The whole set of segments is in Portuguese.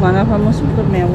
Agora vamos pro mel.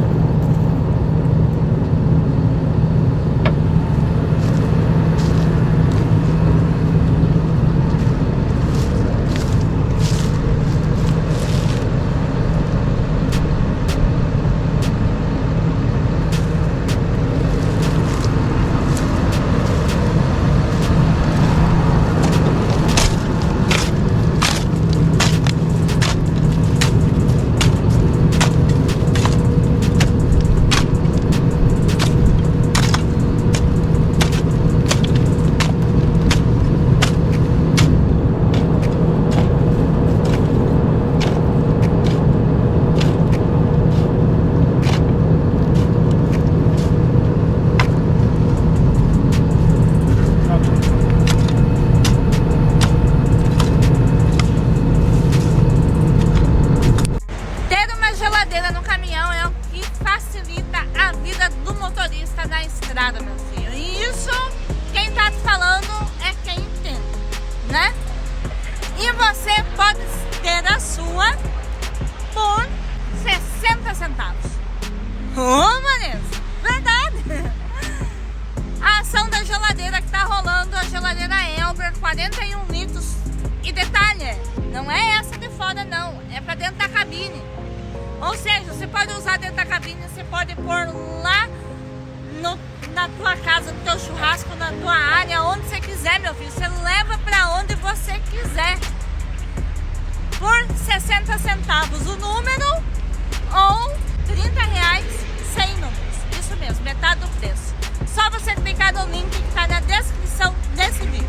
Meu filho. E isso, quem tá te falando é quem entende, né? E você pode ter a sua por 60 centavos. Ô, Vanessa, verdade! A ação da geladeira que tá rolando, a geladeira Elber, 41 litros. E detalhe, não é essa de fora não, é pra dentro da cabine. Ou seja, você pode usar dentro da cabine, você pode pôr lá na tua casa, no teu churrasco, na tua área, onde você quiser, meu filho. Você leva pra onde você quiser. Por 60 centavos o número ou R$30 sem números. Isso mesmo, metade do preço. Só você clicar no link que tá na descrição desse vídeo.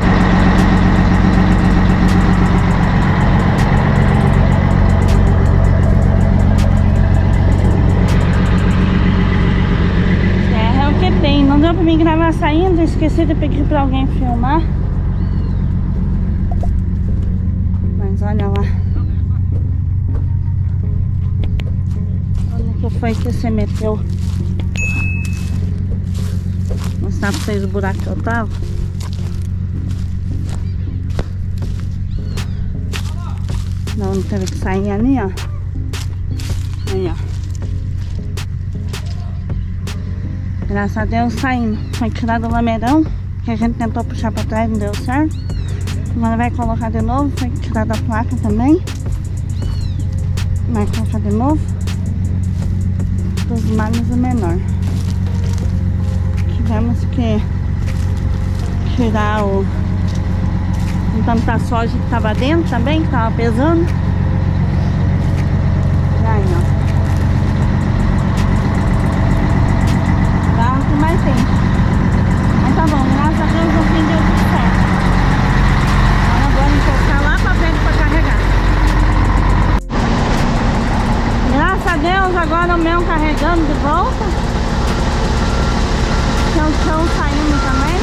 Não deu pra mim gravar saindo, esqueci de pedir pra alguém filmar. Mas olha lá. Olha o que foi que você meteu. Vou mostrar pra vocês o buraco que eu tava. Não teve que sair ali, ó. Aí, ó. Graças a Deus saindo. Foi tirado o lameirão, que a gente tentou puxar pra trás, não deu certo. Agora vai colocar de novo. Foi tirada a placa também. Vai colocar de novo. Dos males o menor. Tivemos que tirar o tanta soja que tava dentro também, que tava pesando. E aí, ó. Mas tem. Mas tá bom, graças a Deus no fim deu tudo certo. Agora vamos colocar lá pra frente pra carregar. Graças a Deus agora o meu carregando de volta. O chão saindo também.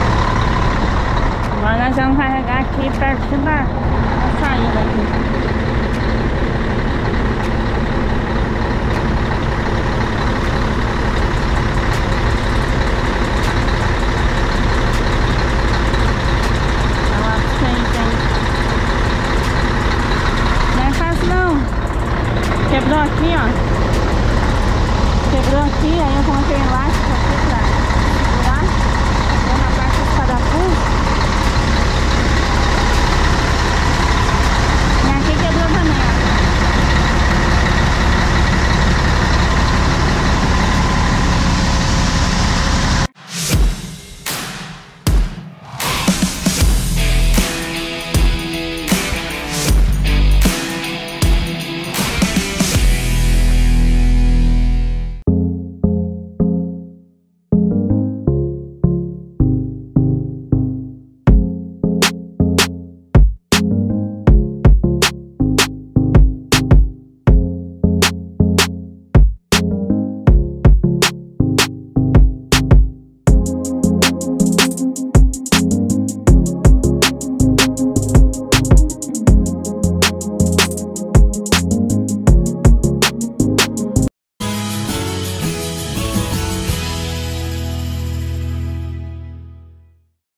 Agora nós vamos carregar aqui perto da saída aqui.